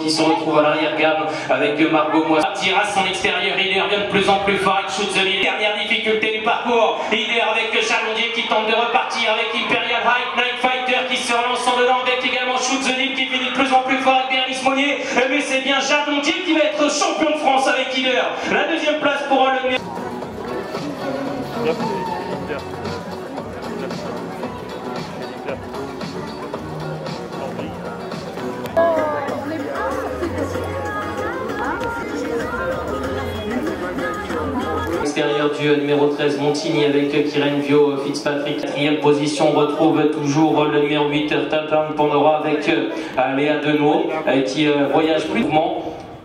qui se retrouve à l'arrière-gamme avec Margot Moisson. Partira son extérieur, Ider vient de plus en plus fort avec Schutzenil. Dernière difficulté du parcours, Ider avec Chalondier qui tente de repartir avec Imperial Night Fighter qui se relance en dedans avec également Schutzenil qui finit de plus en plus fort avec Bérénice Monnier. Mais c'est bien Chalondier qui va être champion de France avec Ider. La deuxième place pour le numéro. Extérieur du numéro 13 Montigny avec Kyren Vio Fitzpatrick. Quatrième position, on retrouve toujours le numéro 8 Tampin Pandora avec Léa Denot qui voyage plus mouvement.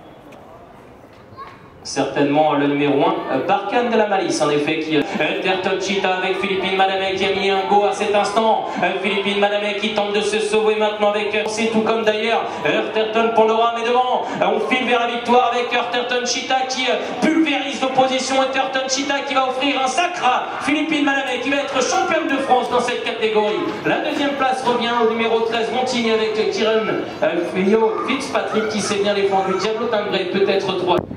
Certainement le numéro 1, Barkhane de la Malice, en effet, qui Elterton Chita avec Philippine Madame qui a mis un go à cet instant. Philippine Madame qui tente de se sauver maintenant avec c'est tout comme d'ailleurs Elterton Pandora, mais devant on file vers la victoire avec Elterton Chita qui pulvérise l'opposition. Elterton Chita qui va offrir un sacre à Philippine Madame qui va être championne de France dans cette catégorie. La deuxième place revient au numéro 13 Montigny avec Kyren Vio Fitzpatrick qui s'est bien défendu. Diablo Timbré peut-être 3.